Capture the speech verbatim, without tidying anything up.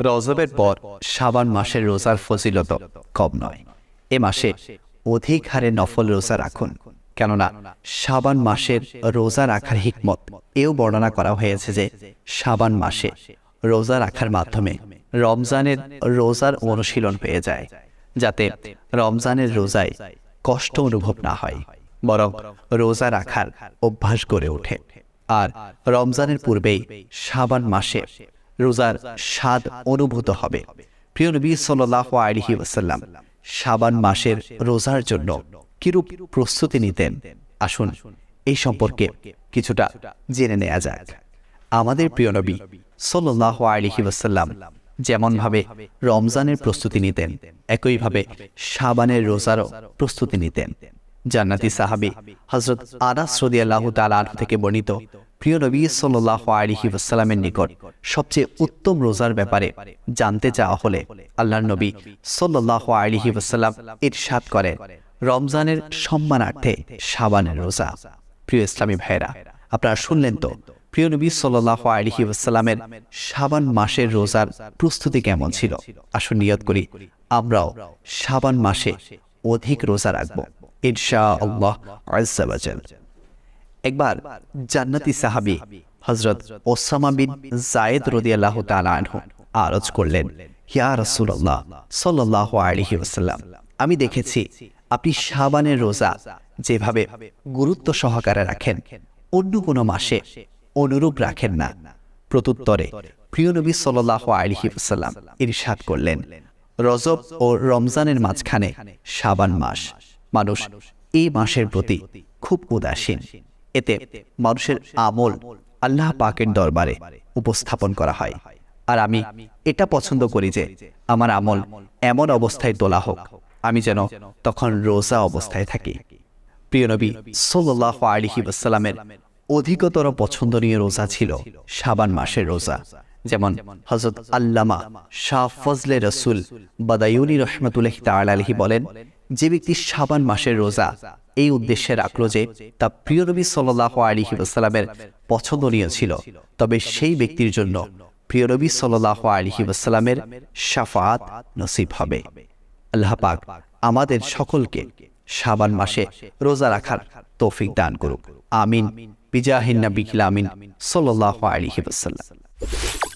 রজবের পর শাবান মাসের রোজার ফজিলত কম নয়। এ মাসে অধিক হারে নফল রোজা রাখুন, কেননা শাবান মাসের রোজা রাখার হিকমত এও বর্ণনা করা হয়েছে যে শাবান মাসে রোজা রাখার মাধ্যমে রমজানের রোজার অনুশীলন হয়ে যায়, যাতে রমজানের রোজায় কষ্ট অনুভব না হয়, বরং রোজা রাখার অভ্যাস গড়ে ওঠে। আর রমজানের পূর্বেই শাবান মাসে রোজার স্বাদ অনুভূত হবে। প্রিয় নবী সাল্লাল্লাহু আলাইহি ওয়াসাল্লাম শাবান মাসের রোজার জন্য কিরূপ প্রস্তুতি নিতেন, আসুন এই সম্পর্কে কিছুটা জেনে নেওয়া যাক। আমাদের প্রিয় নবী সাল্লাল্লাহু আলাইহি ওয়াসাল্লাম যেমনভাবে রমজানের প্রস্তুতি নিতেন, একইভাবে শাবানের রোজারও প্রস্তুতি নিতেন। জান্নাতি সাহাবী হযরত আনাস রাদিয়াল্লাহু তাআলা আনহু থেকে বর্ণিত, প্রিয় নবী সাল্লাল্লাহু আলাইহি ওয়াসাল্লামের নিকট সবচেয়ে উত্তম রোজার ব্যাপারে জানতে চাওয়া হলে আল্লাহর নবী সাল্লাল্লাহু আলাইহি ওয়াসাল্লাম ইরশাদ করেন, রমজানের সম্মানার্থে শাবানের রোজা। প্রিয় ইসলামী ভাইরা, আপনারা শুনলেন তো প্রিয় নবী সাল্লাল্লাহু আলাইহি ওয়াসাল্লামের শাবান মাসের রোজার প্রস্তুতি কেমন ছিল। আসুন নিয়ত করি আমরাও শাবান মাসে অধিক রোজা রাখব ইনশাআল্লাহ আজ্জা ওয়া জাল। একবার জান্নাতি সাহাবী হযরত ওসামা বিন যায়েদ রাদিয়াল্লাহু তাআলা আনহু আরজ করলেন, ইয়া রাসূলুল্লাহ সাল্লাল্লাহু আলাইহি ওয়াসাল্লাম, আমি দেখেছি আপনি শাবানের রোজা যেভাবে গুরুত্ব সহকারে রাখেন, অন্য কোনো মাসে অনুরূপ রাখেন না। প্রত্যুত্তরে প্রিয় নবী সাল্লাল্লাহু আলাইহি ওয়াসাল্লাম ইরশাদ করলেন, রজব ও রমজানের মাঝখানে শাবান মাস, মানুষ এই মাসের প্রতি খুব উদাসীন। এতে মানুষের আমল আল্লাহ পাকের দরবারে উপস্থাপন করা হয়, আর আমি এটা পছন্দ করি যে আমার আমল এমন অবস্থায় তোলা হোক আমি যেন তখন রোজা অবস্থায় থাকি। প্রিয় নবী সাল্লাল্লাহু আলাইহি ওয়াসাল্লামের অধিকতর পছন্দনীয় রোজা ছিল শাবান মাসের রোজা। যেমন হযরত আল্লামা শাহ ফজলে রসুল বাদায়ুনি রাহমাতুল্লাহি তাআলা আলাইহি বলেন, যে ব্যক্তি শাবান মাসের রোজা এই উদ্দেশ্যে রাখলো যে তা প্রিয় নবী সাল্লাল্লাহু আলাইহি ওয়াসাল্লামের পছন্দনীয় ছিল, তবে সেই ব্যক্তির জন্য প্রিয় নবী সাল্লাল্লাহু আলাইহি ওয়াসাল্লামের শাফাআত নসিব হবে। আল্লাহ পাক আমাদের সকলকে শাবান মাসে রোজা রাখার তৌফিক দান করুক। আমিন বিজাহিন নবী আমিন সাল্লাল্লাহু আলাইহি ওয়াসাল্লাম।